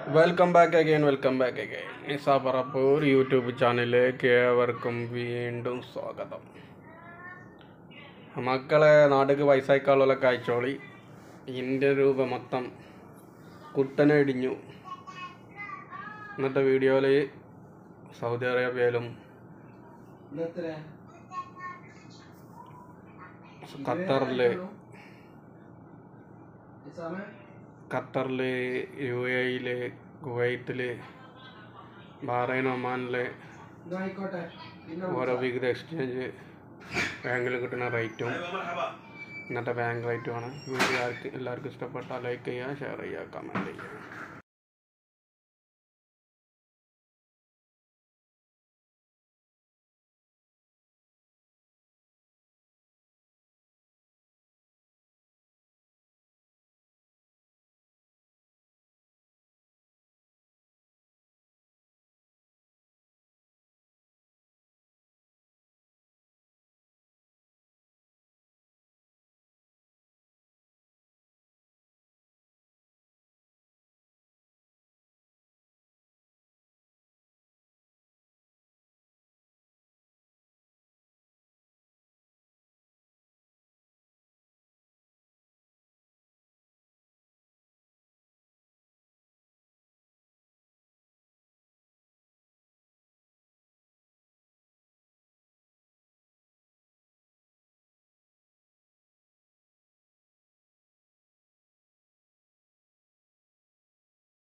Welcome back again Nisa Parappur YouTube ചാനലിലേക്ക് ഏവർക്കും വീണ്ടും സ്വാഗതം. മക്കളെ നാട്ടിലേക്ക് പൈസ അയക്കാനുള്ളതൊക്കെ അയച്ചോളി. ഇന്ത്യൻ രൂപ മൊത്തം കുത്തനെ ഇടിഞ്ഞു. ഇന്നത്തെ വീഡിയോയിൽ സൗദി അറേബ്യയിലും ഖത്തറിൽ UAE കുവൈത്തിൽ ബഹ്റൈൻ ഒമാനിലെ ഓരോ വിവിധ എക്സ്ചേഞ്ച് ബാങ്കിൽ കിട്ടുന്ന റേറ്റും ഇന്നത്തെ ബാങ്ക് റേറ്റുമാണ്. വീഡിയോ എല്ലാവർക്കും ഇഷ്ടപ്പെട്ടാൽ ലൈക്ക് ചെയ്യുക, ഷെയർ ചെയ്യുക, കമൻറ്റ് ചെയ്യുക.